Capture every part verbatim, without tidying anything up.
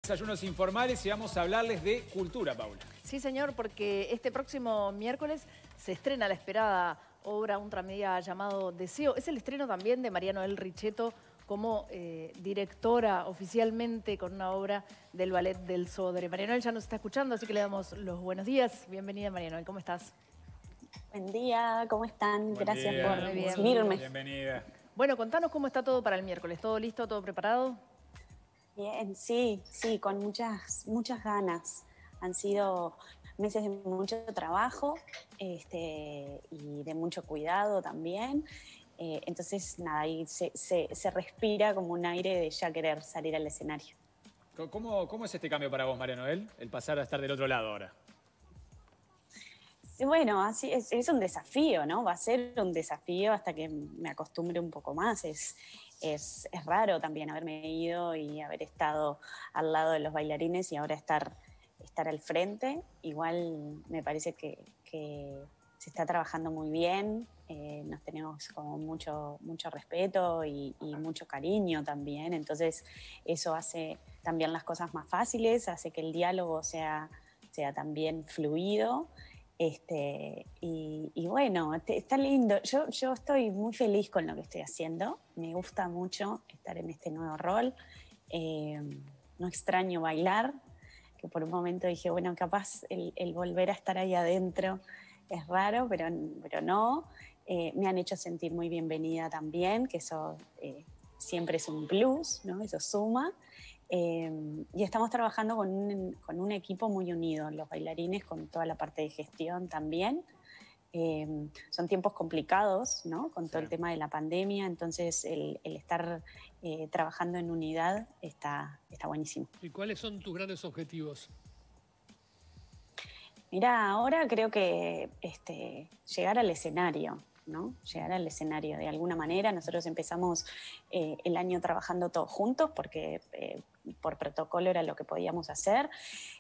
Desayunos informales y vamos a hablarles de cultura, Paula. Sí, señor, porque este próximo miércoles se estrena la esperada obra Un tranvía llamado Deseo. Es el estreno también de María Noel Richetto como eh, directora oficialmente con una obra del Ballet del Sodre. María Noel ya nos está escuchando, así que le damos los buenos días. Bienvenida, María Noel, ¿cómo estás? Buen día, ¿cómo están? Buen Gracias día. por Muy bien. recibirme. Bienvenida. Bueno, contanos cómo está todo para el miércoles. ¿Todo listo, todo preparado? Bien, sí, sí, con muchas, muchas ganas. Han sido meses de mucho trabajo este, y de mucho cuidado también. Eh, entonces, nada, ahí se, se, se respira como un aire de ya querer salir al escenario. ¿Cómo, cómo es este cambio para vos, María Noel? El pasar a estar del otro lado ahora. Sí, bueno, así es, es un desafío, ¿no? Va a ser un desafío hasta que me acostumbre un poco más. Es, es, es raro también haberme ido y haber estado al lado de los bailarines y ahora estar, estar al frente. Igual me parece que, que se está trabajando muy bien, eh, nos tenemos como mucho, mucho respeto y, y mucho cariño también. Entonces eso hace también las cosas más fáciles, hace que el diálogo sea, sea también fluido. Este, y, y bueno, te, está lindo. Yo, yo estoy muy feliz con lo que estoy haciendo. Me gusta mucho estar en este nuevo rol. Eh, no extraño bailar, que por un momento dije, bueno, capaz el, el volver a estar ahí adentro es raro, pero, pero no. Eh, me han hecho sentir muy bienvenida también, que eso eh, siempre es un plus, ¿no? Eso suma. Eh, y estamos trabajando con un, con un equipo muy unido, los bailarines, con toda la parte de gestión también. Eh, son tiempos complicados, ¿no? Con todo sí. el tema de la pandemia, entonces el, el estar eh, trabajando en unidad está, está buenísimo. ¿Y cuáles son tus grandes objetivos? Mira, ahora creo que este, llegar al escenario, ¿no? Llegar al escenario de alguna manera. Nosotros empezamos eh, el año trabajando todos juntos porque eh, por protocolo era lo que podíamos hacer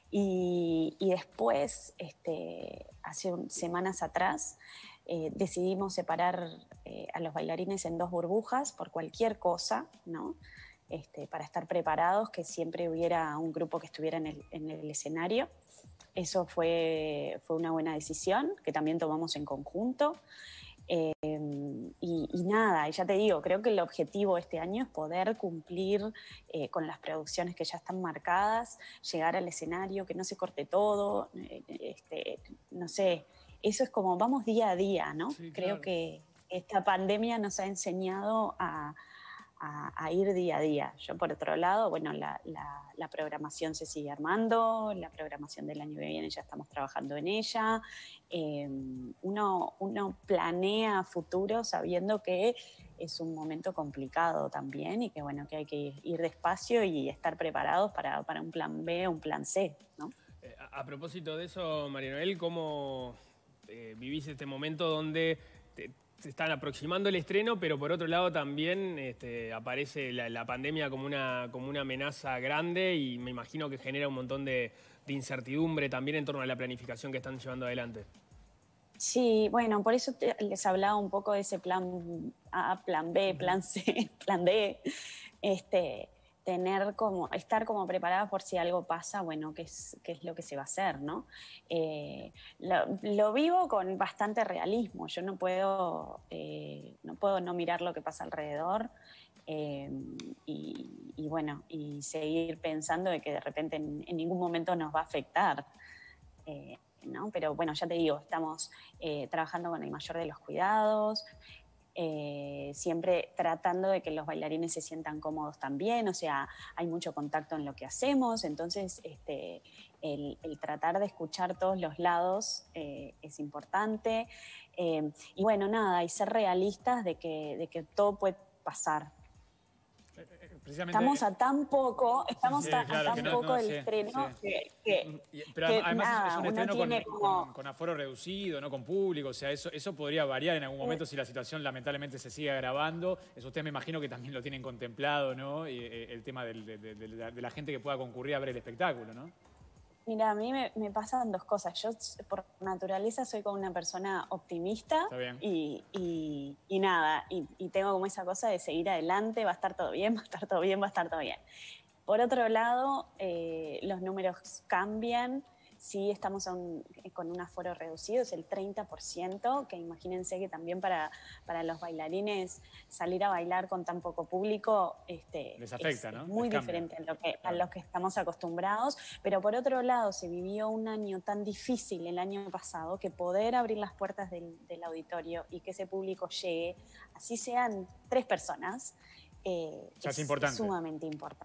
y, y después, este, hace un, semanas atrás, eh, decidimos separar eh, a los bailarines en dos burbujas por cualquier cosa, ¿no? Este, para estar preparados, que siempre hubiera un grupo que estuviera en el, en el escenario. Eso fue, fue una buena decisión que también tomamos en conjunto. Eh, y, y nada, y ya te digo, creo que el objetivo este año es poder cumplir eh, con las producciones que ya están marcadas, llegar al escenario, que no se corte todo, eh, este, no sé, eso es como vamos día a día, ¿no? Sí, creo claro. que esta pandemia nos ha enseñado a, a, a ir día a día. Yo por otro lado, bueno, la, la, la programación se sigue armando, la programación del año que viene ya estamos trabajando en ella. Eh, uno, uno planea futuro sabiendo que es un momento complicado también y que bueno, que hay que ir despacio y estar preparados para, para un plan B o un plan C, ¿no? Eh, a, a propósito de eso, María Noel, ¿cómo eh, vivís este momento donde te, se están aproximando el estreno, pero por otro lado también este, aparece la, la pandemia como una, como una amenaza grande y me imagino que genera un montón de, de incertidumbre también en torno a la planificación que están llevando adelante? Sí, bueno, por eso te, les hablaba un poco de ese plan A, plan B, plan C, plan D. Este, tener como, estar como preparada por si algo pasa, bueno, qué es, qué es lo que se va a hacer, ¿no? Eh, lo, lo vivo con bastante realismo. Yo no puedo, eh, no puedo no mirar lo que pasa alrededor. Eh, y, y bueno, y seguir pensando de que de repente en, en ningún momento nos va a afectar. Eh, ¿no? Pero bueno, ya te digo, estamos eh, trabajando con el mayor de los cuidados, eh, siempre tratando de que los bailarines se sientan cómodos también, o sea, hay mucho contacto en lo que hacemos, entonces este, el, el tratar de escuchar todos los lados eh, es importante. Eh, y bueno, nada, y ser realistas de que, de que todo puede pasar. Estamos a tan poco, estamos sí, a, claro, a tan no, poco no, del sí, estreno sí. que, que, Pero que además nada, es un uno estreno con, tiene como... con, con aforo reducido, no con público, o sea, eso, eso podría variar en algún momento si la situación lamentablemente se sigue agravando. Eso ustedes me imagino que también lo tienen contemplado, ¿no? Y, eh, el tema del, de, de, de, la, de la gente que pueda concurrir a ver el espectáculo, ¿no? Mira, a mí me, me pasan dos cosas. Yo por naturaleza soy como una persona optimista y, y, y nada, y, y tengo como esa cosa de seguir adelante, va a estar todo bien, va a estar todo bien, va a estar todo bien. Por otro lado, eh, los números cambian. Sí, estamos a un, con un aforo reducido, es el treinta por ciento, que imagínense que también para, para los bailarines salir a bailar con tan poco público este, les afecta, es, ¿no? es muy Les diferente a lo, que, claro. a lo que estamos acostumbrados. Pero por otro lado, se vivió un año tan difícil el año pasado que poder abrir las puertas del, del auditorio y que ese público llegue, así sean tres personas, eh, es, es, importante. es sumamente importante.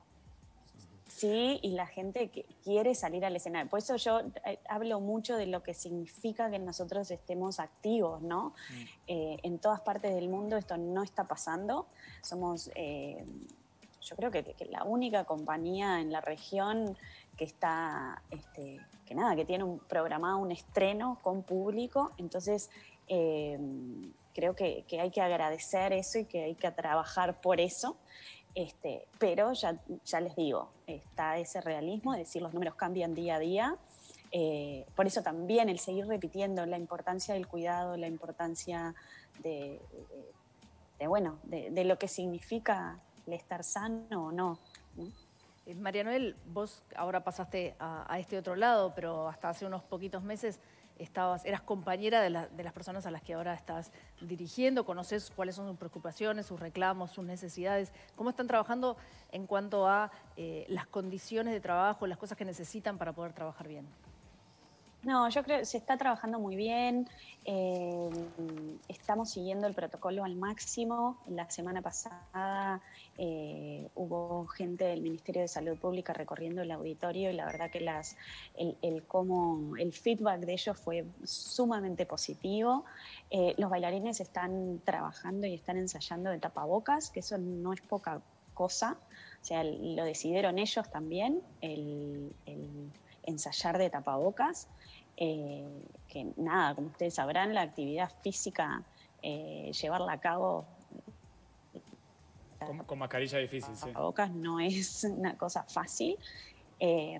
Sí, y la gente que quiere salir al escenario. Por eso yo eh, hablo mucho de lo que significa que nosotros estemos activos, ¿no? Mm. Eh, en todas partes del mundo esto no está pasando. Somos, eh, yo creo que, que la única compañía en la región que está, este, que nada, que tiene un, programado un estreno con público. Entonces, eh, creo que, que hay que agradecer eso y que hay que trabajar por eso. Este, pero ya, ya les digo, está ese realismo, es decir, los números cambian día a día. Eh, por eso también el seguir repitiendo la importancia del cuidado, la importancia de, de, de bueno, de, de lo que significa el estar sano o no, ¿no? María Noel, vos ahora pasaste a, a este otro lado, pero hasta hace unos poquitos meses estabas, eras compañera de, la, de las personas a las que ahora estás dirigiendo, conoces cuáles son sus preocupaciones, sus reclamos, sus necesidades, cómo están trabajando en cuanto a eh, las condiciones de trabajo, las cosas que necesitan para poder trabajar bien. No, yo creo que se está trabajando muy bien, eh, estamos siguiendo el protocolo al máximo. La semana pasada eh, hubo gente del Ministerio de Salud Pública recorriendo el auditorio y la verdad que las, el, el, cómo, el feedback de ellos fue sumamente positivo. Eh, los bailarines están trabajando y están ensayando de tapabocas, que eso no es poca cosa, o sea, lo decidieron ellos también, el, el ensayar de tapabocas. Eh, que nada, como ustedes sabrán, la actividad física, eh, llevarla a cabo con, con mascarilla difícil, sí. Tapabocas no es una cosa fácil. Eh,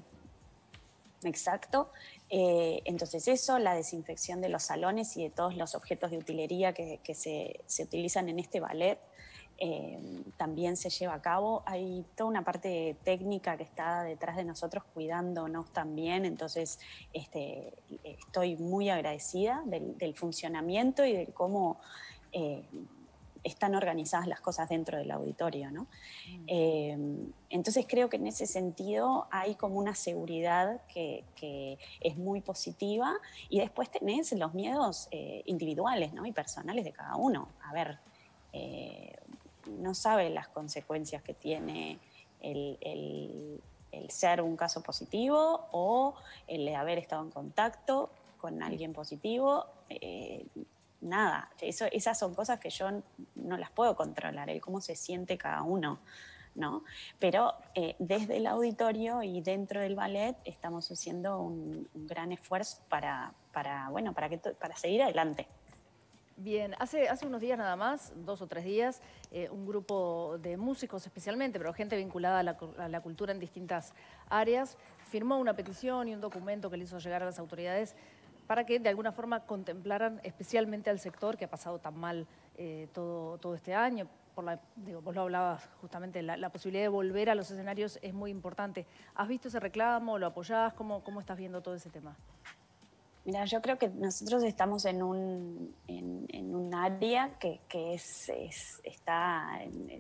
exacto. Eh, entonces eso, la desinfección de los salones y de todos los objetos de utilería que, que se, se utilizan en este ballet, Eh, también se lleva a cabo. Hay toda una parte técnica que está detrás de nosotros cuidándonos también, entonces este, estoy muy agradecida del, del funcionamiento y de cómo eh, están organizadas las cosas dentro del auditorio, ¿no? Mm. Eh, entonces creo que en ese sentido hay como una seguridad que, que es muy positiva y después tenés los miedos eh, individuales, ¿no? Y personales de cada uno. A ver, eh, no sabe las consecuencias que tiene el, el, el ser un caso positivo o el de haber estado en contacto con alguien positivo. Eh, nada, eso, esas son cosas que yo no las puedo controlar, el cómo se siente cada uno, ¿no? Pero eh, desde el auditorio y dentro del ballet estamos haciendo un, un gran esfuerzo para, para, bueno, para, que para seguir adelante. Bien, hace, hace unos días nada más, dos o tres días, eh, un grupo de músicos especialmente, pero gente vinculada a la, a la cultura en distintas áreas, firmó una petición y un documento que le hizo llegar a las autoridades para que de alguna forma contemplaran especialmente al sector que ha pasado tan mal eh, todo, todo este año. Por la, digo, vos lo hablabas justamente, la, la posibilidad de volver a los escenarios es muy importante. ¿Has visto ese reclamo? ¿Lo apoyás? ¿Cómo, cómo estás viendo todo ese tema? Mira, yo creo que nosotros estamos en un, en, en un área que, que es, es, está en,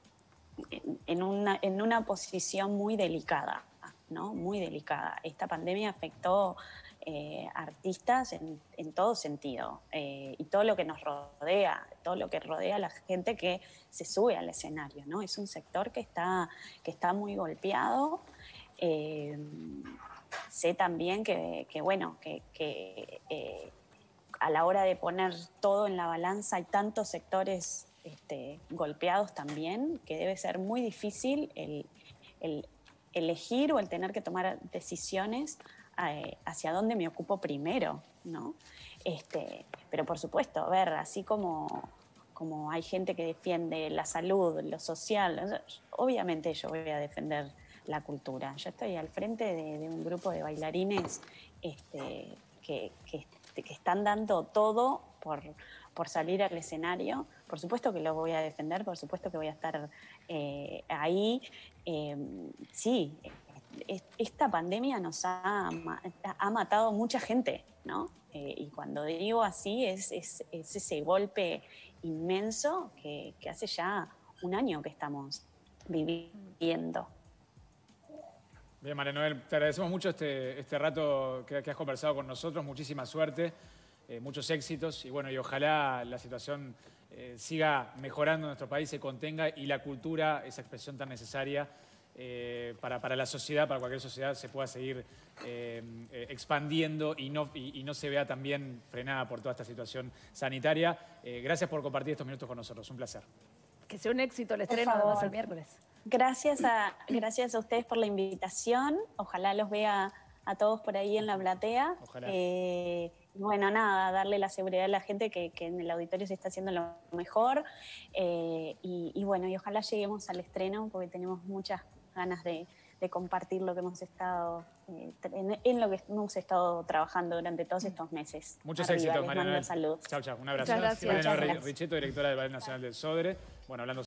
en, en, una, en una posición muy delicada, ¿no? Muy delicada. Esta pandemia afectó eh, artistas en, en todo sentido eh, y todo lo que nos rodea, todo lo que rodea a la gente que se sube al escenario, ¿no? Es un sector que está, que está muy golpeado. Eh, Sé también que, que bueno, que, que eh, a la hora de poner todo en la balanza hay tantos sectores este, golpeados también, que debe ser muy difícil el, el elegir o el tener que tomar decisiones eh, hacia dónde me ocupo primero, ¿no? Este, pero por supuesto, a ver, así como, como hay gente que defiende la salud, lo social, obviamente yo voy a defender la cultura. Yo estoy al frente de, de un grupo de bailarines este, que, que, que están dando todo por, por salir al escenario. Por supuesto que los voy a defender, por supuesto que voy a estar eh, ahí. Eh, sí, esta pandemia nos ha, ha matado mucha gente, ¿no? Eh, y cuando digo así es, es, es ese golpe inmenso que, que hace ya un año que estamos viviendo. Bien, María Noel, te agradecemos mucho este, este rato que, que has conversado con nosotros, muchísima suerte, eh, muchos éxitos y bueno, y ojalá la situación eh, siga mejorando en nuestro país, se contenga y la cultura, esa expresión tan necesaria eh, para, para la sociedad, para cualquier sociedad, se pueda seguir eh, eh, expandiendo y no, y, y no se vea también frenada por toda esta situación sanitaria. Eh, gracias por compartir estos minutos con nosotros, un placer. Que sea un éxito el estreno, además, el miércoles. Gracias a, gracias a ustedes por la invitación. Ojalá los vea a todos por ahí en la platea. Ojalá. Eh, bueno, nada, darle la seguridad a la gente que, que en el auditorio se está haciendo lo mejor. Eh, y, y bueno, y ojalá lleguemos al estreno porque tenemos muchas ganas de, de compartir lo que hemos estado, eh, en, en lo que hemos estado trabajando durante todos estos meses. Muchos Arriba, éxitos, les María mando Noel. saludos. Chau, chau. Un abrazo. Muchas gracias. María Noel Muchas gracias. Richetto, directora del Ballet Nacional del Sodre. Bueno, hablando